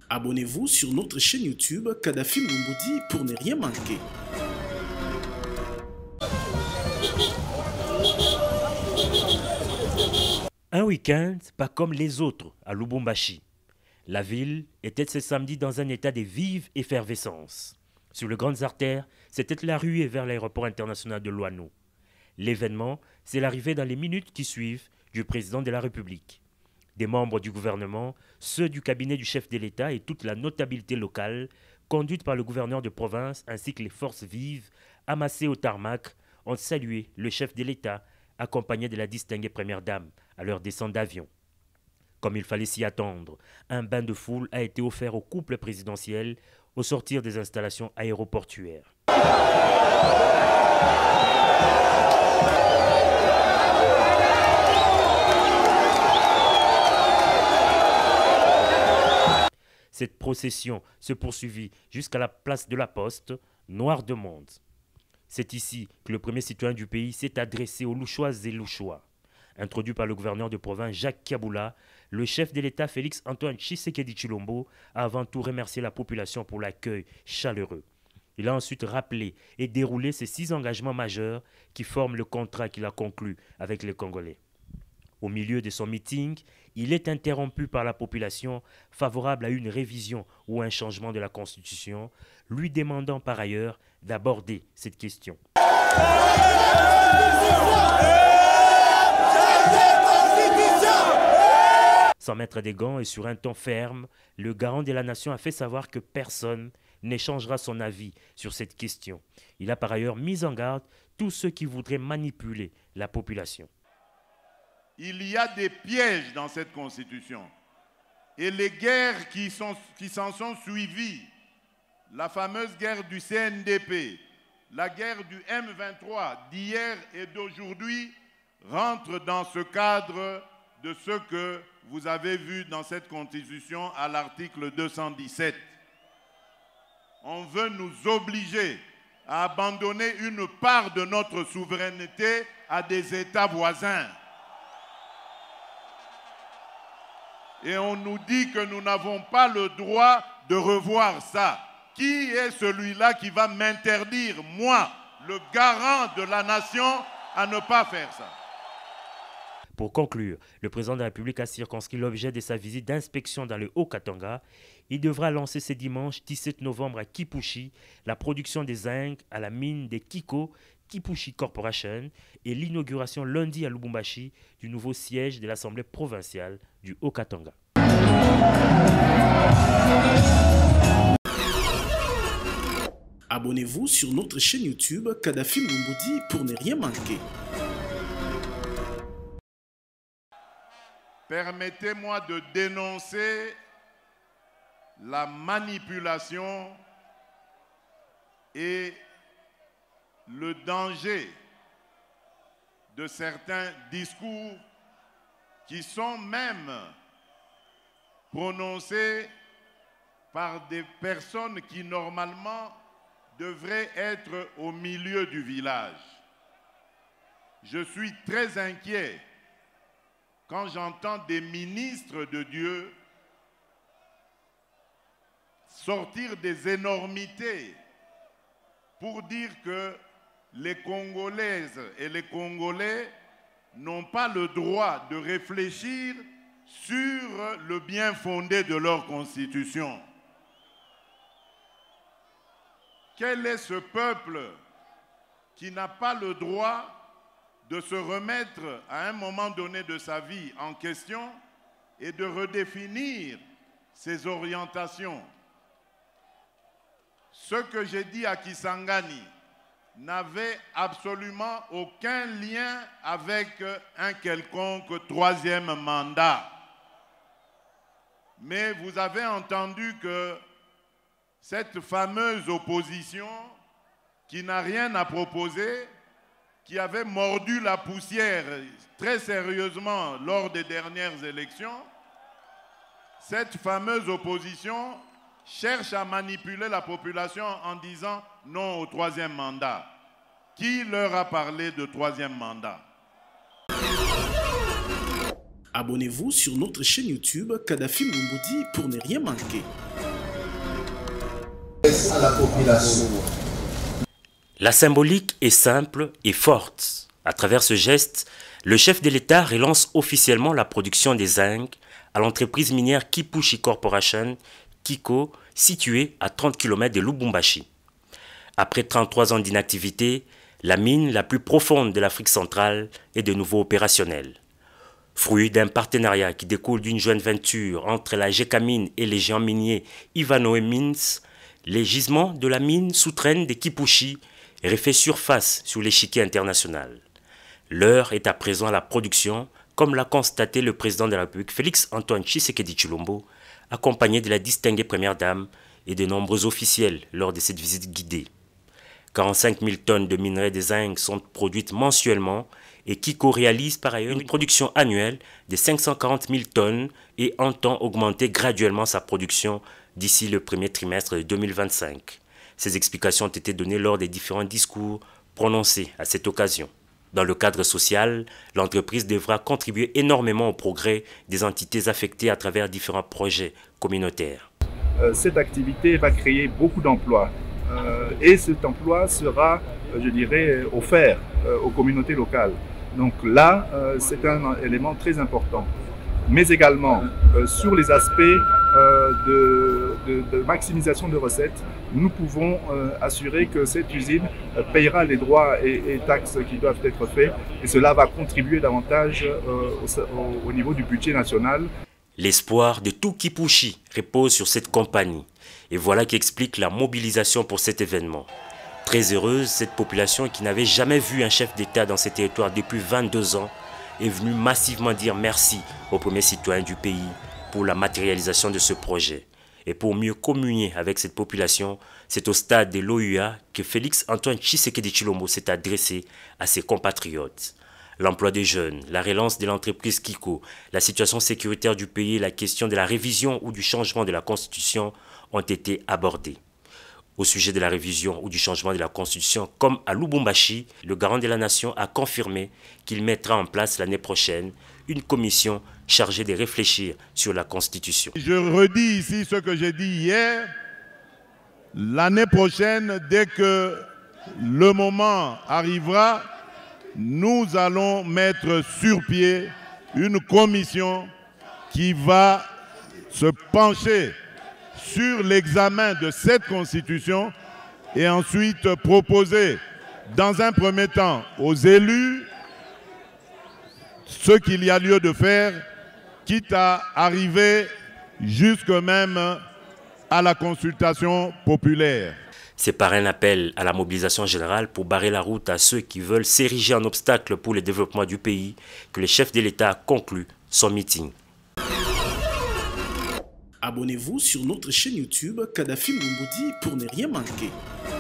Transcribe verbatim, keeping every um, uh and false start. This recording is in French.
Abonnez-vous sur notre chaîne YouTube Kadhafi Moumoudi pour ne rien manquer. Un week-end pas comme les autres à Lubumbashi. La ville était ce samedi dans un état de vive effervescence. Sur les grandes artères, c'était la ruée vers l'aéroport international de Loano. L'événement, c'est l'arrivée dans les minutes qui suivent du président de la République. Des membres du gouvernement, ceux du cabinet du chef de l'État et toute la notabilité locale, conduite par le gouverneur de province ainsi que les forces vives, amassées au tarmac, ont salué le chef de l'État, accompagné de la distinguée première dame, à leur descente d'avion. Comme il fallait s'y attendre, un bain de foule a été offert au couple présidentiel au sortir des installations aéroportuaires. Cette procession se poursuivit jusqu'à la place de la Poste, noire de monde. C'est ici que le premier citoyen du pays s'est adressé aux Louchoises et Louchois. Introduit par le gouverneur de province Jacques Kiaboula, le chef de l'État Félix-Antoine Tshisekedi Tshilombo a avant tout remercié la population pour l'accueil chaleureux. Il a ensuite rappelé et déroulé ces six engagements majeurs qui forment le contrat qu'il a conclu avec les Congolais. Au milieu de son meeting, il est interrompu par la population favorable à une révision ou un changement de la Constitution, lui demandant par ailleurs d'aborder cette question. Sans mettre des gants et sur un ton ferme, le garant de la nation a fait savoir que personne n'échangera son avis sur cette question. Il a par ailleurs mis en garde tous ceux qui voudraient manipuler la population. Il y a des pièges dans cette constitution. Et les guerres qui sont, qui s'en sont suivies, la fameuse guerre du C N D P, la guerre du M vingt-trois d'hier et d'aujourd'hui, rentrent dans ce cadre de ce que vous avez vu dans cette constitution à l'article deux cent dix-sept. On veut nous obliger à abandonner une part de notre souveraineté à des États voisins. Et on nous dit que nous n'avons pas le droit de revoir ça. Qui est celui-là qui va m'interdire, moi, le garant de la nation, à ne pas faire ça? Pour conclure, le président de la République a circonscrit l'objet de sa visite d'inspection dans le Haut-Katanga. Il devra lancer ce dimanche dix-sept novembre à Kipushi la production des zinc à la mine de Kiko, Kipushi Corporation, et l'inauguration lundi à Lubumbashi du nouveau siège de l'Assemblée provinciale du Haut-Katanga. Abonnez-vous sur notre chaîne YouTube Kadhafi Moumoudi pour ne rien manquer. Permettez-moi de dénoncer la manipulation et le danger de certains discours qui sont même prononcés par des personnes qui normalement devraient être au milieu du village. Je suis très inquiet quand j'entends des ministres de Dieu sortir des énormités pour dire que les Congolaises et les Congolais n'ont pas le droit de réfléchir sur le bien fondé de leur constitution. Quel est ce peuple qui n'a pas le droit de se remettre à un moment donné de sa vie en question et de redéfinir ses orientations? Ce que j'ai dit à Kisangani n'avait absolument aucun lien avec un quelconque troisième mandat. Mais vous avez entendu que cette fameuse opposition qui n'a rien à proposer, qui avait mordu la poussière très sérieusement lors des dernières élections, cette fameuse opposition cherche à manipuler la population en disant non au troisième mandat. Qui leur a parlé de troisième mandat? Abonnez-vous sur notre chaîne YouTube Kadhafi Moumoudi pour ne rien manquer. À la population. La symbolique est simple et forte. À travers ce geste, le chef de l'État relance officiellement la production des zinc à l'entreprise minière Kipushi Corporation, Kiko, située à trente kilomètres de Lubumbashi. Après trente-trois ans d'inactivité, la mine la plus profonde de l'Afrique centrale est de nouveau opérationnelle. Fruit d'un partenariat qui découle d'une joint venture entre la Gécamine et les géants miniers Ivanhoe Mines, les gisements de la mine souterraine de Kipushi refait surface sur l'échiquier international. L'heure est à présent à la production, comme l'a constaté le président de la République Félix-Antoine Tshisekedi Tshilombo, accompagné de la distinguée première dame et de nombreux officiels lors de cette visite guidée. quarante-cinq mille tonnes de minerais de zinc sont produites mensuellement et Kiko réalise par ailleurs une production annuelle de cinq cent quarante mille tonnes et entend augmenter graduellement sa production d'ici le premier trimestre de deux mille vingt-cinq. Ces explications ont été données lors des différents discours prononcés à cette occasion. Dans le cadre social, l'entreprise devra contribuer énormément au progrès des entités affectées à travers différents projets communautaires. Euh, cette activité va créer beaucoup d'emplois. Euh, et cet emploi sera, euh, je dirais, offert euh, aux communautés locales. Donc là, euh, c'est un élément très important. Mais également, euh, sur les aspects euh, de, de, de maximisation de recettes, nous pouvons euh, assurer que cette usine euh, payera les droits et, et taxes qui doivent être faits. Et cela va contribuer davantage euh, au, au niveau du budget national. L'espoir de tout Kipushi repose sur cette compagnie. Et voilà qui explique la mobilisation pour cet événement. Très heureuse, cette population qui n'avait jamais vu un chef d'État dans ces territoires depuis vingt-deux ans est venue massivement dire merci aux premiers citoyens du pays pour la matérialisation de ce projet. Et pour mieux communier avec cette population, c'est au stade de l'O U A que Félix-Antoine Tshisekedi Tshilombo s'est adressé à ses compatriotes. L'emploi des jeunes, la relance de l'entreprise Kiko, la situation sécuritaire du pays et la question de la révision ou du changement de la Constitution ont été abordés. Au sujet de la révision ou du changement de la Constitution, comme à Lubumbashi, le garant de la nation a confirmé qu'il mettra en place l'année prochaine une commission chargée de réfléchir sur la Constitution. Je redis ici ce que j'ai dit hier. L'année prochaine, dès que le moment arrivera, nous allons mettre sur pied une commission qui va se pencher sur l'examen de cette Constitution et ensuite proposer dans un premier temps aux élus ce qu'il y a lieu de faire, quitte à arriver jusque même à la consultation populaire. C'est par un appel à la mobilisation générale pour barrer la route à ceux qui veulent s'ériger en obstacle pour le développement du pays que le chef de l'État a conclu son meeting. Abonnez-vous sur notre chaîne YouTube Kadhafi Moumoudi pour ne rien manquer.